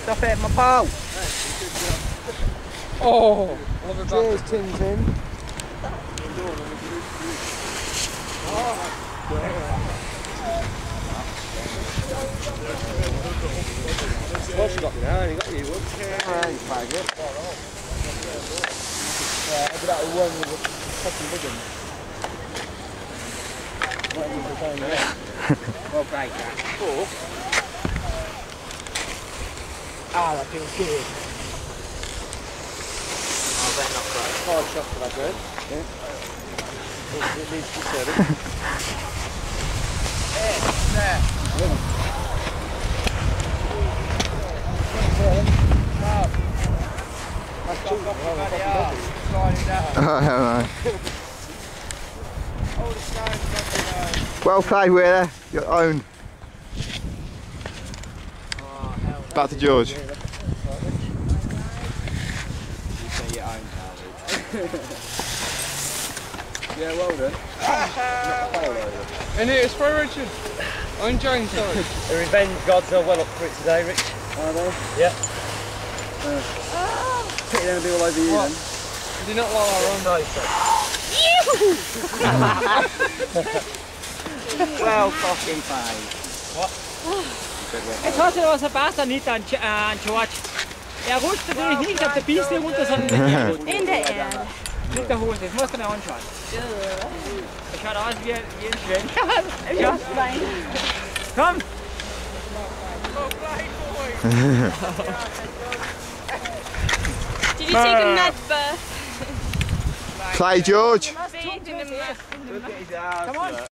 Stop it, my pal. Oh, cheers, Tin Tin. What's got me now? You got you one. Thanks, faggot. Yeah, but that one with the fucking big one. Well, great, Jack. Ah, that feels good. I bet not quite. Hard shot for that bird. Yeah. It needs to be serving. There. Well played, Wheeler. Your own. Back to George. Yeah, well done. And it's for Richard. I'm enjoying sorry. The revenge gods are well up for it today, Rich. Are they? Yeah. Pity they're going to be all over you then. Did you not like our own night? Well fucking played. What? Jeg tror, det var Sebastian nicht an George. Rutscht natürlich nicht auf der Piste runter, sondern In der Erde. mit der Hose. Das musst du mir anschauen. Das schaut aus wie ein Schwein. Ja, Schwein. Komm! Did you take a mad birth? Play, George. Must in the mad. Look at his ass. Come on.